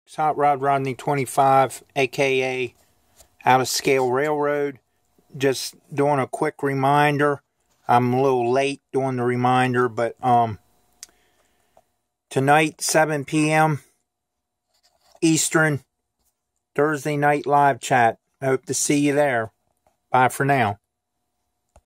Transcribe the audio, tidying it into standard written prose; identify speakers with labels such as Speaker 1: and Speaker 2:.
Speaker 1: It's Hot Rod Rodney 25, aka Out of Scale Railroad. Just doing a quick reminder. I'm a little late doing the reminder, but tonight, 7 p.m. Eastern, Thursday night live chat. I hope to see you there. Bye for now.